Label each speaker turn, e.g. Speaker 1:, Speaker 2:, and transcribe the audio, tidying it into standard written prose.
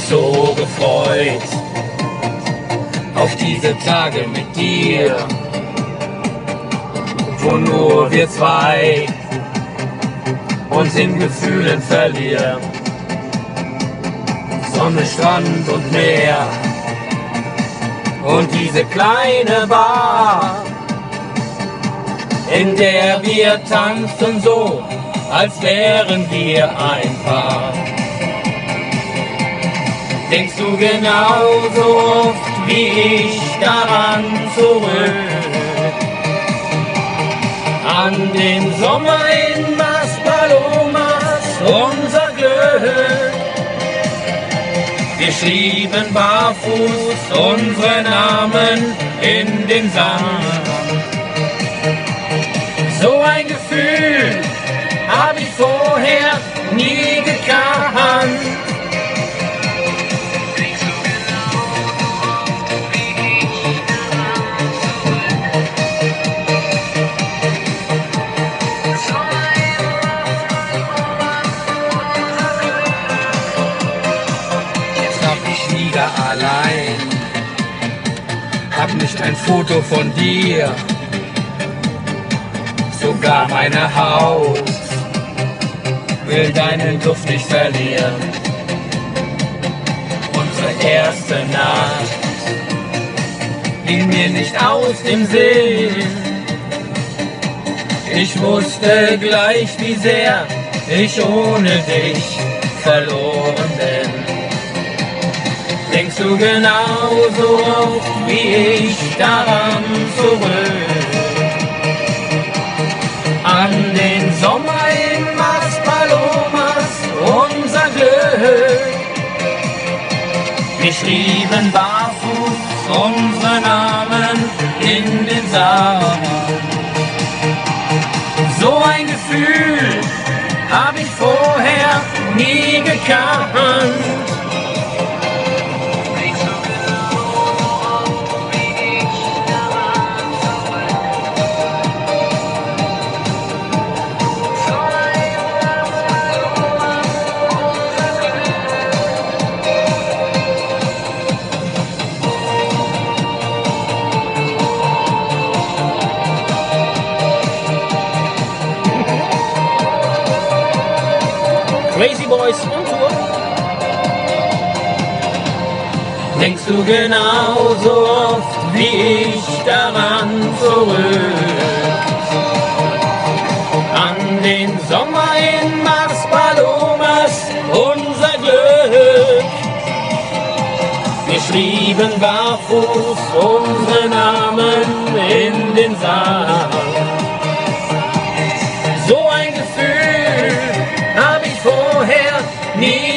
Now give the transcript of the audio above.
Speaker 1: so gefreut auf diese Tage mit dir, wo nur wir zwei uns in Gefühlen verlieren. Sonne, Strand und Meer und diese kleine Bar, in der wir tanzen so, als wären wir ein Paar. Denkst du genauso oft wie ich daran zurück, an den Sommer in Maspalomas, unser Glück? Wir schrieben barfuß unsere Namen in den Sand. So ein Gefühl hab ich vorher nie gekannt. Allein, hab nicht ein Foto von dir, sogar meine Haut will deinen Duft nicht verlieren. Unsere erste Nacht ging mir nicht aus dem Sinn. Ich wusste gleich, wie sehr ich ohne dich verloren bin. Denkst du genauso oft wie ich daran zurück, an den Sommer in Maspalomas, unser Glück? Wir schrieben barfuß unsere Namen in den Sand. So ein Gefühl hab ich vorher nie gekannt.
Speaker 2: Crazy Boys on Tour.
Speaker 1: Denkst du genauso oft wie ich daran zurück, an den Sommer in Maspalomas, unser Glück? Wir schrieben barfuß unsere Namen in den Sand. So ein Gefühl hab ich vorher nie